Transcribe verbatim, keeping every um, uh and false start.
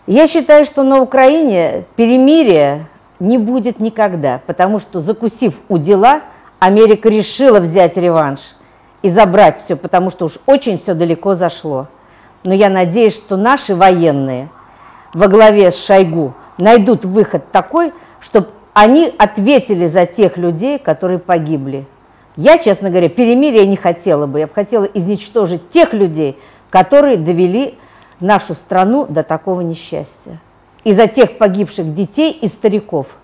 Я считаю, что на Украине перемирия не будет никогда, потому что, закусив у дела, Америка решила взять реванш и забрать все, потому что уж очень все далеко зашло. Но я надеюсь, что наши военные во главе с Шойгу найдут выход такой, чтобы они ответили за тех людей, которые погибли. Я, честно говоря, перемирия не хотела бы. Я бы хотела изничтожить тех людей, которые довели нашу страну до такого несчастья. И за тех погибших детей и стариков.